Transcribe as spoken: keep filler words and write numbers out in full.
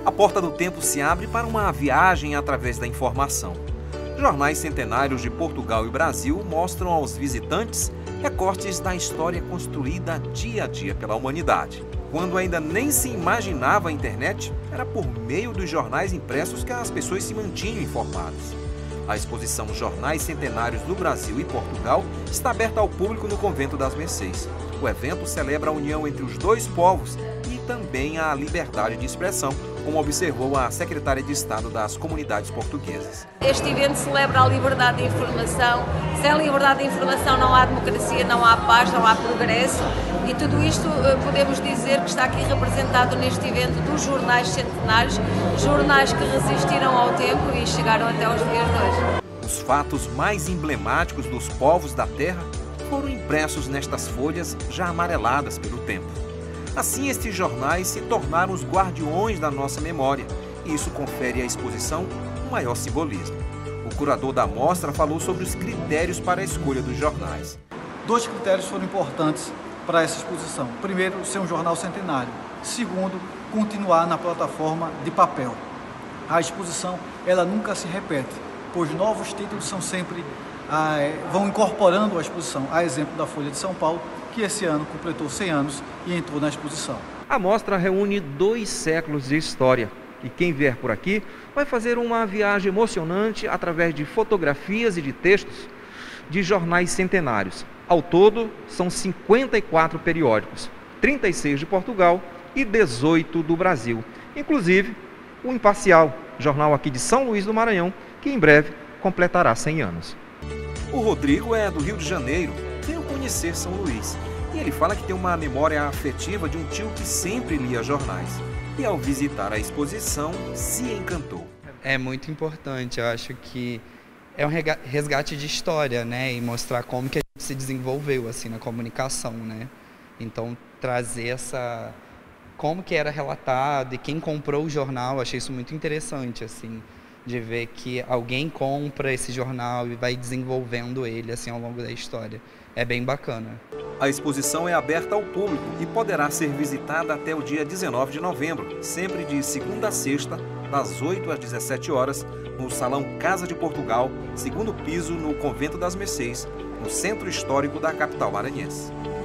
A porta do tempo se abre para uma viagem através da informação. Jornais centenários de Portugal e Brasil mostram aos visitantes recortes da história construída dia a dia pela humanidade. Quando ainda nem se imaginava a internet, era por meio dos jornais impressos que as pessoas se mantinham informadas. A exposição Jornais Centenários do Brasil e Portugal está aberta ao público no Convento das Mercês. O evento celebra a união entre os dois povos e também a liberdade de expressão, como observou a secretária de Estado das Comunidades Portuguesas. Este evento celebra a liberdade de informação. Sem liberdade de informação não há democracia, não há paz, não há progresso. E tudo isto podemos dizer que está aqui representado neste evento dos jornais centenários, jornais que resistiram ao tempo e chegaram até aos dias de hoje. Os fatos mais emblemáticos dos povos da Terra foram impressos nestas folhas já amareladas pelo tempo. Assim, estes jornais se tornaram os guardiões da nossa memória, e isso confere à exposição um maior simbolismo. O curador da mostra falou sobre os critérios para a escolha dos jornais. Dois critérios foram importantes para essa exposição. Primeiro, ser um jornal centenário. Segundo, continuar na plataforma de papel. A exposição ela nunca se repete, pois novos títulos são sempre ah, vão incorporando a exposição, a exemplo da Folha de São Paulo, que esse ano completou cem anos e entrou na exposição. A mostra reúne dois séculos de história e quem vier por aqui vai fazer uma viagem emocionante através de fotografias e de textos de jornais centenários. Ao todo, são cinquenta e quatro periódicos, trinta e seis de Portugal e dezoito do Brasil. Inclusive, o Imparcial, jornal aqui de São Luís do Maranhão, que em breve completará cem anos. O Rodrigo é do Rio de Janeiro, veio conhecer São Luís. E ele fala que tem uma memória afetiva de um tio que sempre lia jornais. E ao visitar a exposição, se encantou. É muito importante, eu acho que é um resgate de história, né? E mostrar como que a gente se desenvolveu assim na comunicação, né? Então trazer essa como que era relatado e quem comprou o jornal, achei isso muito interessante, assim, de ver que alguém compra esse jornal e vai desenvolvendo ele assim ao longo da história. É bem bacana. A exposição é aberta ao público e poderá ser visitada até o dia dezenove de novembro, sempre de segunda a sexta, das oito às dezessete horas, no Salão Casa de Portugal, segundo piso, no Convento das Mercês, no Centro Histórico da capital maranhense.